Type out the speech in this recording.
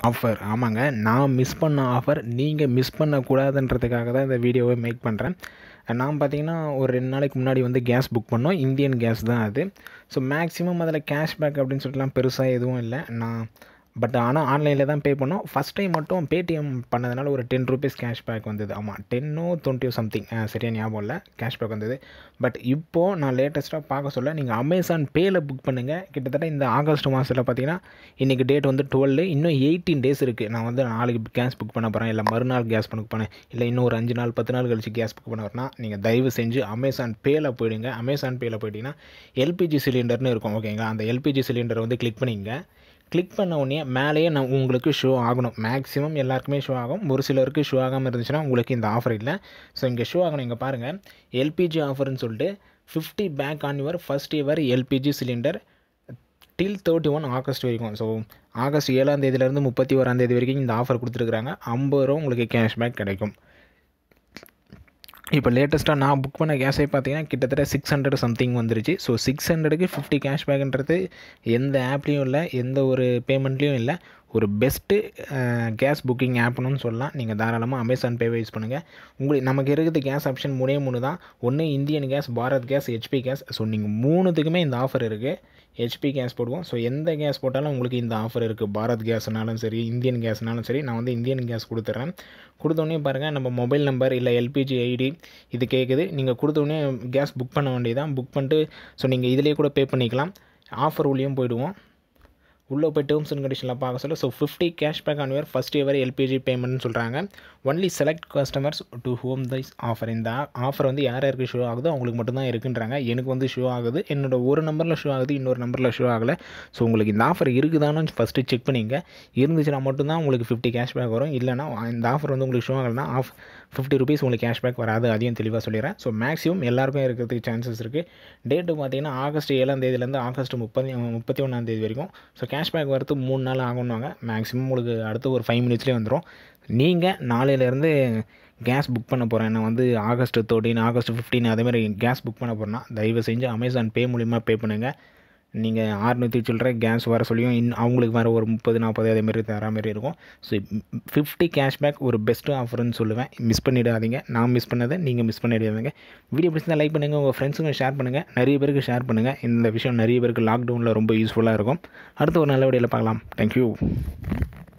Offer ஆமாங்க, நான் miss பண்ண ஆஃபர் நீங்கள் மிஸ் பண்ணக்கூடாதுன்றதுக்காக தான் இந்த வீடியோவை மேக் பண்ணுறேன். நான் பார்த்தீங்கன்னா ஒரு 2 நாளைக்கு முன்னாடி வந்து கேஸ் புக் பண்ணோம். இந்தியன் கேஸ் தான் அது. ஸோ மேக்ஸிமம் அதில் கேஷ்பேக் அப்படின்னு சொல்லிட்டுலாம் பெருசாக எதுவும் இல்லை. ஆனால் ஆன்லைனில் தான் பே பண்ணோம். ஃபஸ்ட் டைம் மட்டும் பேடிஎம் பண்ணதுனால ஒரு ₹10 கேஷ்பேக் வந்தது. ஆமாம், 10ஓ 20ஓ சம்திங் சரியாக ஞாபகம் இல்லை, கேஷ்பேக் வந்தது. பட் இப்போது நான் லேட்டஸ்ட்டாக பார்க்க சொல்ல நீங்கள் அமேசான் பேயில் புக் பண்ணுங்கள். கிட்டத்தட்ட இந்த ஆகஸ்ட் மாதத்தில் பார்த்தீங்கன்னா இன்றைக்கி டேட் வந்து 12, இன்னும் 18 டேஸ் இருக்குது. நான் வந்து நாளைக்கு கேஸ் புக் பண்ண போகிறேன், இல்லை மறுநாள் கேஸ் புக் பண்ணேன், இல்லை இன்னும் ஒரு 5 நாள் 10 நாள் கழிச்சு கேஸ் புக் பண்ண வரேன்னா நீங்கள் தயவு செஞ்சு அமேசான் பேயில் போயிடுங்க. அமேசான் பேயில் போயிட்டீங்கன்னா எல்பிஜி சிலிண்டர்னு இருக்கும், ஓகேங்களா? அந்த எல்பிஜி சிலிண்டரை வந்து கிளிக் பண்ணிங்க. கிளிக் பண்ண உடனே மேலேயே உங்களுக்கு ஷோ ஆகணும். மேக்ஸிமம் எல்லாருக்குமே ஷோ ஆகும். ஒரு சிலருக்கு ஷோ ஆகாமல் இருந்துச்சுன்னா உங்களுக்கு இந்த ஆஃபர் இல்லை. ஸோ இங்கே ஷோ ஆகணும். இங்கே பாருங்கள், எல்பிஜி ஆஃபர்னு சொல்லிட்டு 50 back on your first ever LPG cylinder till 31 August வரைக்கும். ஸோ ஆகஸ்ட் 7ஆம் தேதியிலேருந்து 31ஆம் தேதி வரைக்கும் இந்த ஆஃபர் கொடுத்துருக்குறாங்க. ₹50 உங்களுக்கு கேஷ்பேக் கிடைக்கும். இப்போ லேட்டஸ்ட்டாக நான் புக் பண்ண கேஸே பார்த்தீங்கன்னா கிட்டத்தட்ட 600 சம்திங் வந்துருச்சு. ஸோ 600க்கு 50 கேஷ்பேக்ன்றது எந்த ஆப்லேயும் இல்லை, எந்த ஒரு பேமெண்ட்லேயும் இல்லை. ஒரு பெஸ்ட்டு கேஸ் புக்கிங் ஆப்னு சொல்லலாம். நீங்கள் தாராளமாக அமேசான் பேவை யூஸ் பண்ணுங்கள். நமக்கு இருக்குது கேஸ் ஆப்ஷன் 3 தான். ஒன்று Indian gas, Bharat gas, HP gas. So நீங்கள் 3த்துக்குமே இந்த ஆஃபர் இருக்குது. ஹெச்பி கேஸ் போடுவோம். ஸோ எந்த கேஸ் போட்டாலும் உங்களுக்கு இந்த ஆஃபர் இருக்குது. பாரத் கேஸ்னாலும் சரி, இந்தியன் கேஸ்னாலும் சரி. நான் வந்து இந்தியன் கேஸ் கொடுத்துட்றேன். கொடுத்தோடனே பாருங்கள், நம்ம மொபைல் நம்பர் இல்லை எல்பிஜி ஐடி இது கேட்குது. நீங்கள் கொடுத்தோடனே கேஸ் புக் பண்ண வேண்டியதான். புக் பண்ணிட்டு ஸோ நீங்கள் இதிலே கூட பே பண்ணிக்கலாம். ஆஃபர் உள்ளேயும் போயிடுவோம். உள்ளே போய் டேர்ம்ஸ் அண்ட் கண்டிஷனில் பார்க்க சொல்ல. So 50 cashback on your first ever LPG பேமெண்ட்னு சொல்கிறாங்க. Only select customers to whom this offer. இந்த ஆஃபர் வந்து யார் யாருக்கு ஷோ ஆகுதோ அவங்களுக்கு மட்டும்தான் இருக்குன்றாங்க. எனக்கு வந்து ஷோ ஆகுது. என்னோட ஒரு நம்பரில் ஷோ ஆகுது, இன்னொரு நம்பரில் ஷோ ஆகலை. ஸோ உங்களுக்கு இந்த ஆஃபர் இருக்குதானு ஃபஸ்ட்டு செக் பண்ணிங்க. இருந்துச்சுன்னா மட்டும்தான் உங்களுக்கு 50 கேஷ்பேக் வரும். இல்லைனா இந்த ஆஃபர் வந்து உங்களுக்கு ஷோ ஆகலைன்னா ₹50 உங்களுக்கு கேஷ்பேக் வராது. அதையும் தெளிவாக சொல்லிடுறேன். ஸோ மேக்ஸிமம் எல்லாருக்கும் இருக்கிறதுக்கு சான்சஸ் இருக்குது. டேட்டு பார்த்தீங்கன்னா ஆகஸ்ட் 7ஆம் தேதியிலேருந்து ஆகஸ்ட் 31ஆம் தேதி வரைக்கும். ஸோ கேஷ்பேக் வரது 3 நாள் ஆகும்னுவாங்க. மேக்ஸிமம் உங்களுக்கு அடுத்து ஒரு 5 மினிட்ஸ்லேயே வந்துடும். நீங்கள் நாளையிலேருந்து கேஸ் புக் பண்ண போகிறேன், நான் வந்து ஆகஸ்ட் 13, ஆகஸ்ட் 15 அதேமாதிரி கேஸ் புக் பண்ண போகிறேன்னா தயவு செஞ்சு அமேசான் பே மூலிமா பே பண்ணுங்கள். நீங்கள் 600 சில்லற கேஸ் வர சொல்லியும் அவங்களுக்கு வர ஒரு 30-40 அதேமாரி தர மாதிரி இருக்கும். ஸோ 50 கேஷ்பேக் ஒரு பெஸ்ட்டு ஆஃபர்னு சொல்லுவேன். மிஸ் பண்ணிடாதீங்க. நான் மிஸ் பண்ணதை நீங்கள் மிஸ் பண்ணிடாதீங்க. வீடியோ பிடிச்சிருந்தா லைக் பண்ணுங்கள், உங்கள் ஃப்ரெண்ட்ஸுங்க ஷேர் பண்ணுங்கள், நிறைய பேருக்கு ஷேர் பண்ணுங்கள். இந்த விஷயம் நிறைய பேருக்கு லாக்டவுனில் ரொம்ப யூஸ்ஃபுல்லாக இருக்கும். அடுத்து ஒரு நல்ல வீடியோவில் பார்க்கலாம். தேங்க்யூ.